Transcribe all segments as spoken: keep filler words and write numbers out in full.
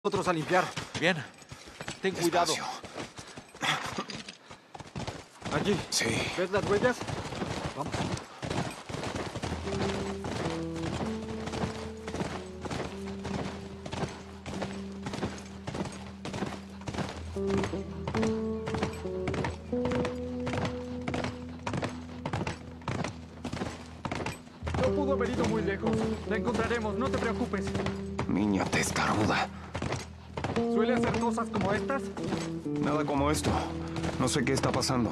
Nosotros a limpiar. Bien. Ten cuidado. Allí. Sí. ¿Ves las huellas? Vamos. No pudo haber ido muy lejos. La encontraremos, no te preocupes. Niña testaruda. ¿Suele hacer cosas como estas? Nada como esto. No sé qué está pasando.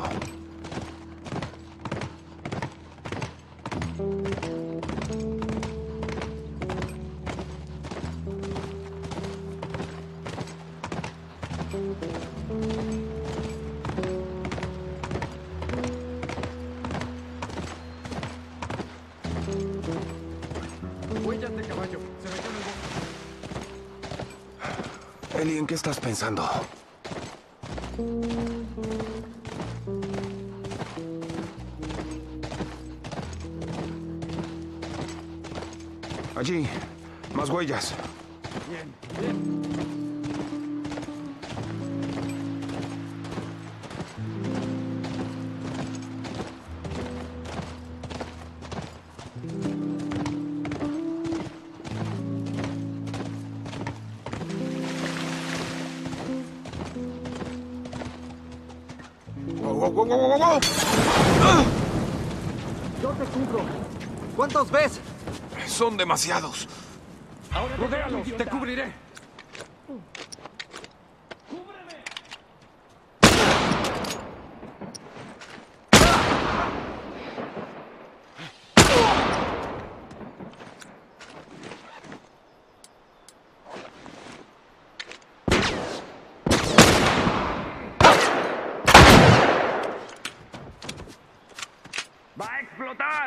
Huellas de caballo. Se metió en el bosque. Ellie, ¿en qué estás pensando? Allí. Más huellas. Bien, bien. ¡Wow, wow, wow, wow, wow, wow! Yo te cubro. ¿Cuántos ves? Son demasiados. Ahora rodéalos, te cubriré. ¡Va a explotar!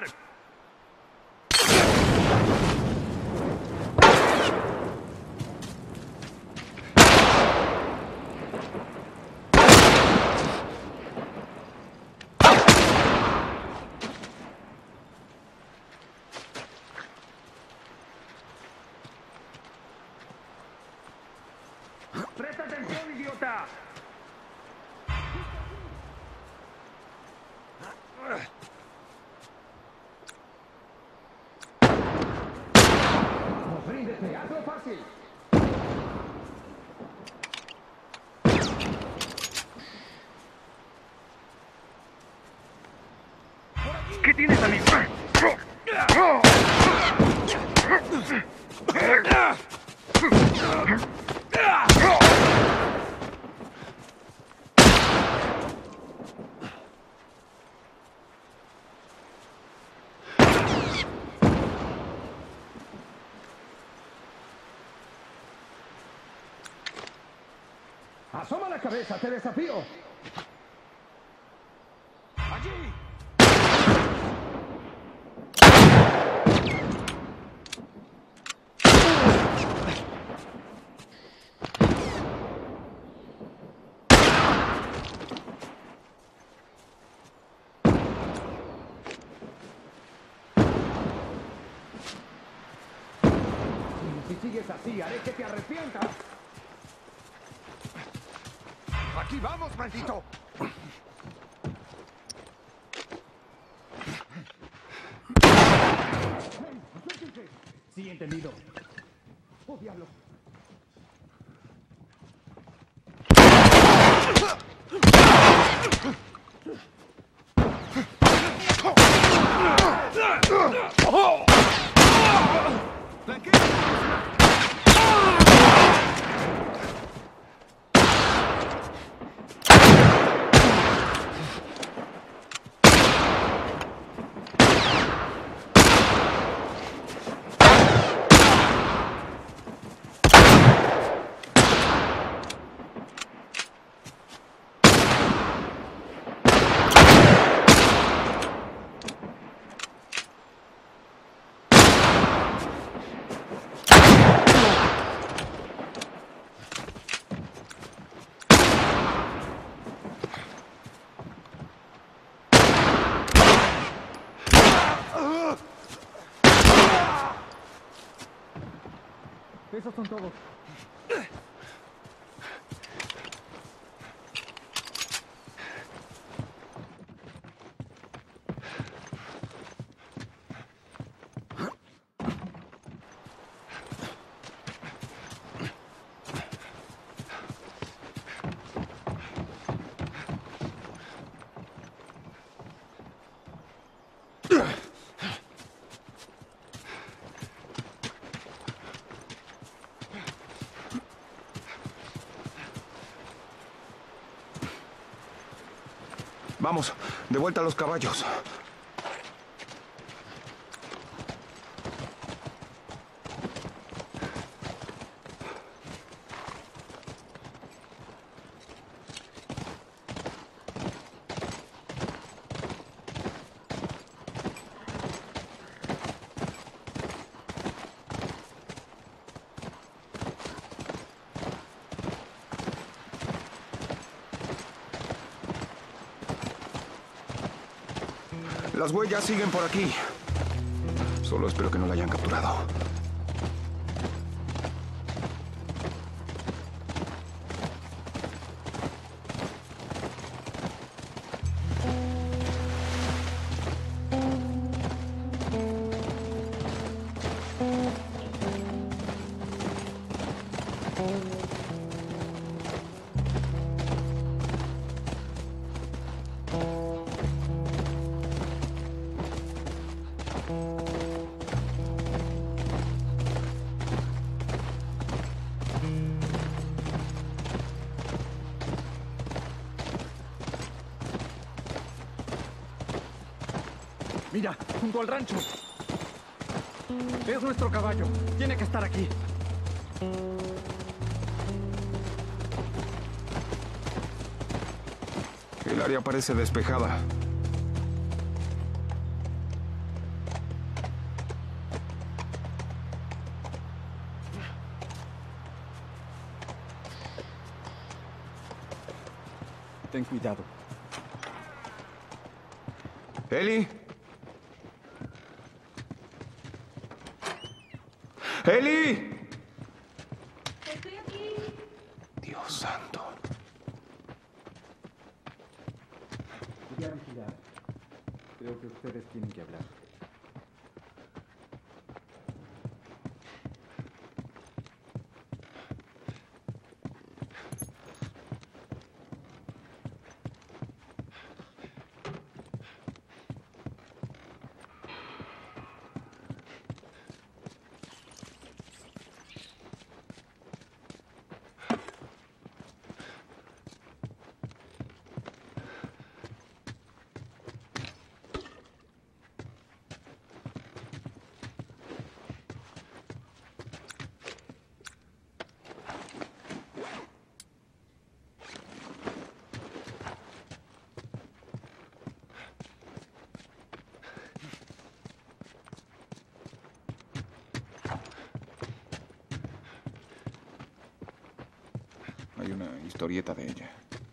¡Presta atención, idiota! ¡Ríndete! ¡Hazlo fácil! ¿Qué tienes, amigo? ¡Asoma la cabeza! ¡Te desafío! ¡Allí! Si sigues así, haré que te arrepientas. ¡Aquí vamos, maldito! Sí, entendido. ¡Oh, diablo! Esos son todos. Vamos, de vuelta a los caballos. Las huellas siguen por aquí. Solo espero que no la hayan capturado. Mira, junto al rancho. Es nuestro caballo. Tiene que estar aquí. El área parece despejada. Ten cuidado. ¿Eli? ¡Eli! Estoy aquí. Dios santo. Voy a vigilar. Creo que ustedes tienen que hablar. Hay una historieta de ella.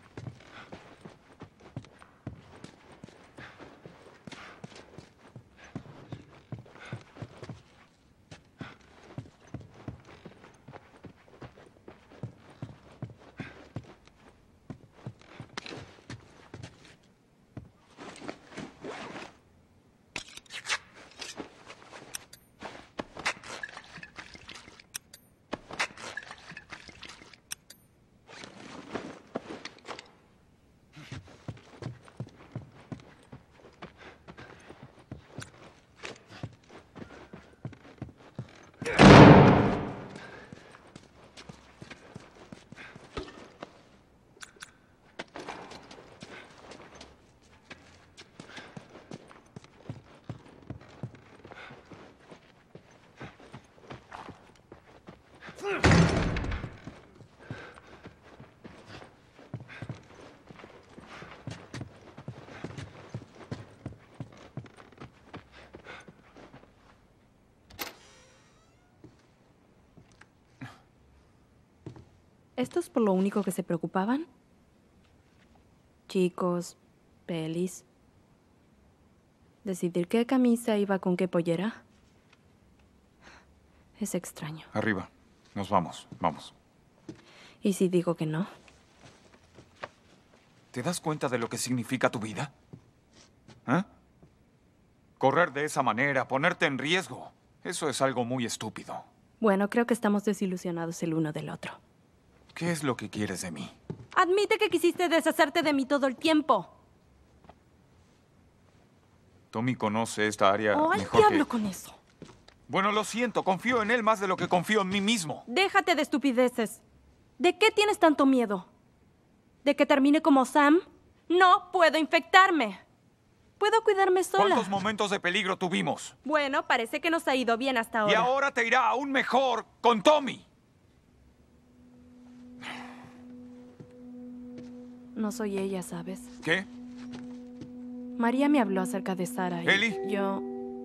¿Esto es por lo único que se preocupaban? Chicos, pelis. Decidir qué camisa iba con qué pollera. Es extraño. Arriba. Nos vamos. Vamos. ¿Y si digo que no? ¿Te das cuenta de lo que significa tu vida? ¿Eh? Correr de esa manera, ponerte en riesgo. Eso es algo muy estúpido. Bueno, creo que estamos desilusionados el uno del otro. ¿Qué es lo que quieres de mí? Admite que quisiste deshacerte de mí todo el tiempo. Tommy conoce esta área Oh, al mejor diablo que... con eso. Bueno, lo siento. Confío en él más de lo que confío en mí mismo. Déjate de estupideces. ¿De qué tienes tanto miedo? ¿De que termine como Sam? No puedo infectarme. Puedo cuidarme sola. ¿Cuántos momentos de peligro tuvimos? Bueno, parece que nos ha ido bien hasta ahora. Y ahora te irá aún mejor con Tommy. No soy ella, ¿sabes? ¿Qué? María me habló acerca de Sara y ¿Eli? yo...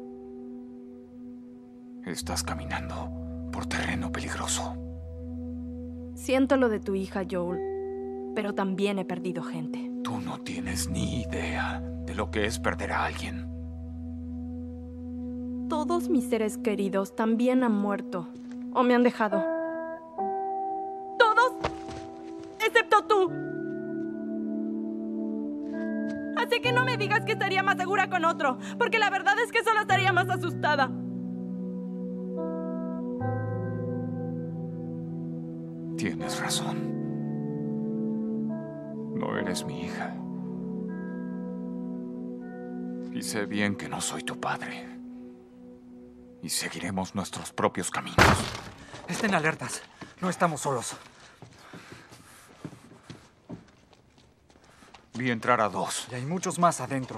Estás caminando por terreno peligroso. Siento lo de tu hija, Joel, pero también he perdido gente. Tú no tienes ni idea de lo que es perder a alguien. Todos mis seres queridos también han muerto o me han dejado. ¡Todos! ¡Excepto tú! Así que no me digas que estaría más segura con otro, porque la verdad es que solo estaría más asustada. Tienes razón. No eres mi hija. Y sé bien que no soy tu padre. Y seguiremos nuestros propios caminos. Estén alertas. No estamos solos. Vi entrar a dos. Y hay muchos más adentro.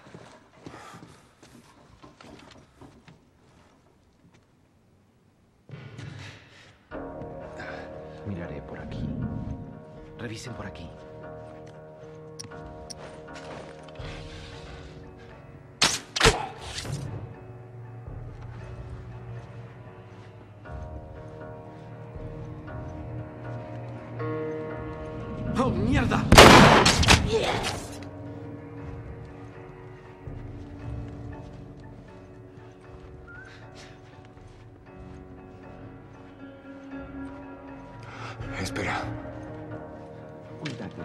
Miraré por aquí. Revisen por aquí. ¡Oh, mierda! Espera. Cuídate.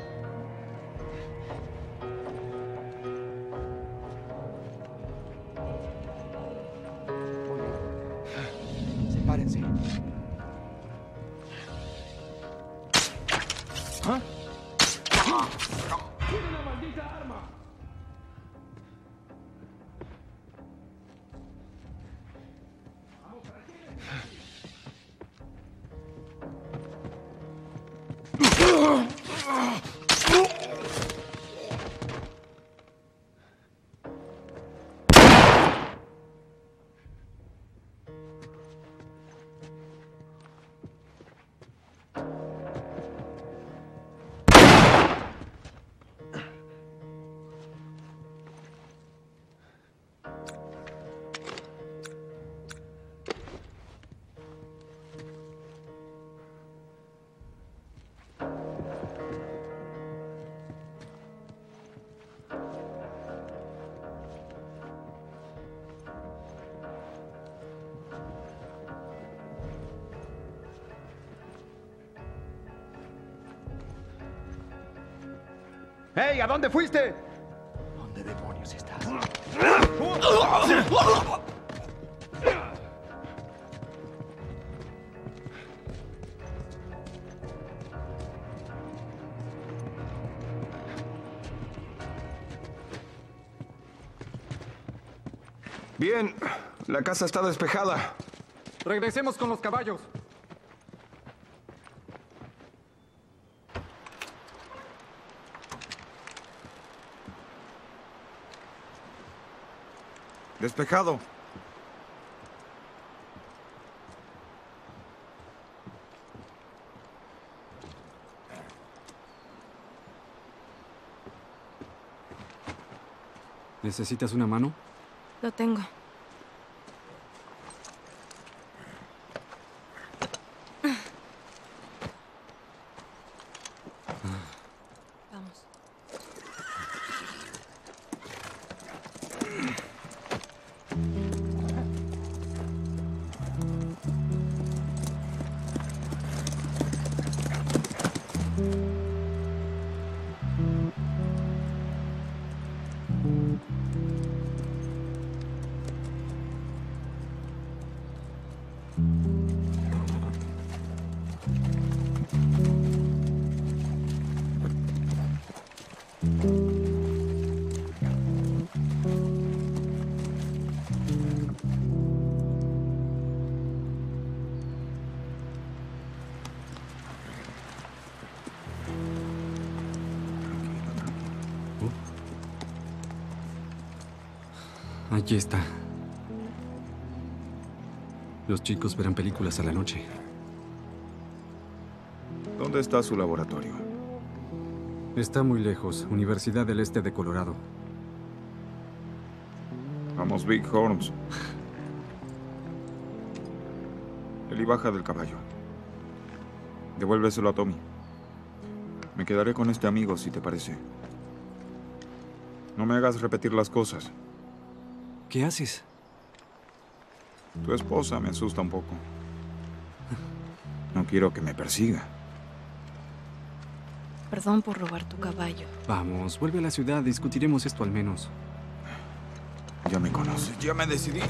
Sepárense. ¿Ah? ¡Hey! ¿A dónde fuiste? ¿Dónde demonios estás? Bien, la casa está despejada. Regresemos con los caballos. Despejado. ¿Necesitas una mano? Lo tengo. Vamos. Aquí está. Los chicos verán películas a la noche. ¿Dónde está su laboratorio? Está muy lejos. Universidad del Este de Colorado. Vamos, Big Horns. Eli, baja del caballo. Devuélveselo a Tommy. Me quedaré con este amigo, si te parece. No me hagas repetir las cosas. ¿Qué haces? Tu esposa me asusta un poco. No quiero que me persiga. Perdón por robar tu caballo. Vamos, vuelve a la ciudad. Discutiremos esto al menos. Ya me conoces, ya me decidí.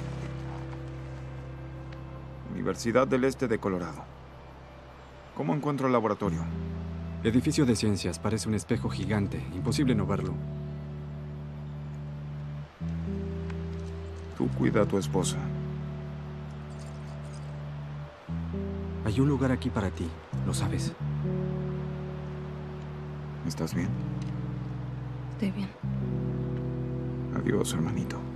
Universidad del Este de Colorado. ¿Cómo encuentro el laboratorio? Edificio de ciencias. Parece un espejo gigante. Imposible no verlo. Tú cuida a tu esposa. Hay un lugar aquí para ti. Lo sabes. ¿Estás bien? Estoy bien. Adiós, hermanito.